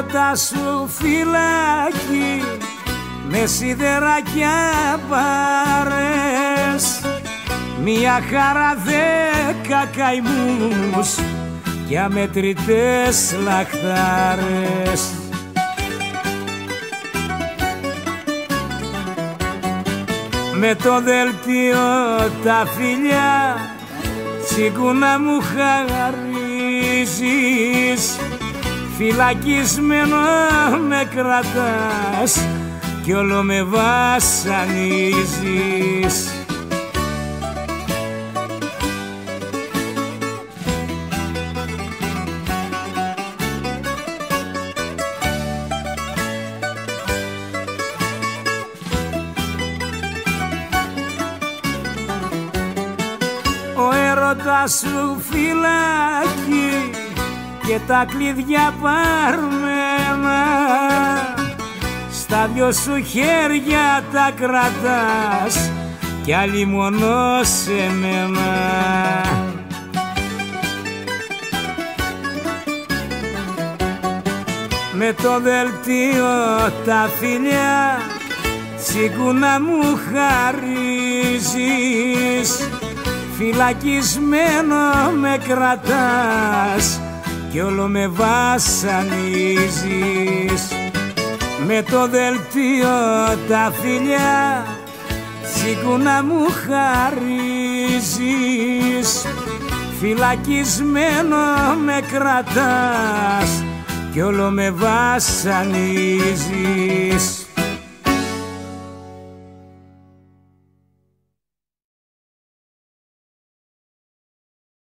έρωτα σου φυλάκι, με σιδεράκια πάρες, μια χαρά 10 καημούς κι αμετρητές λαχτάρες. Με το δελτίο τα φιλιά τσιγκούνα μου χαρίζεις, φυλακισμένο με κρατάς κι όλο με βασανίζεις. Ο έρωτας σου φυλάκι και τα κλειδιά παρμένα, στα δυο σου χέρια τα κρατάς κι άλλη μόνο σε μένα. Με το δελτίο τα φιλιά τσιγκούνα μου χαρίζεις, φυλακισμένο με κρατάς κι όλο με βασανίζεις. Με το δελτίο τα φιλιά τσιγκούνα μου χαρίζεις, φυλακισμένο με κρατάς κι όλο με βασανίζεις.